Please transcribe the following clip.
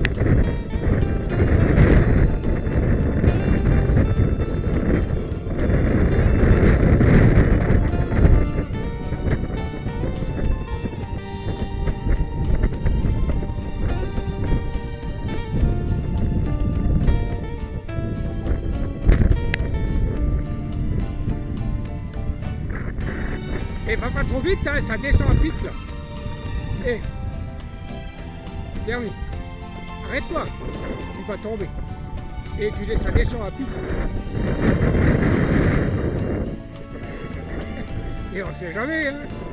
Et va pas trop vite, hein, ça descend à pic là. Eh, Jeremy, arrête-toi, tu vas tomber. Et ça descend à pic. Et on sait jamais, hein.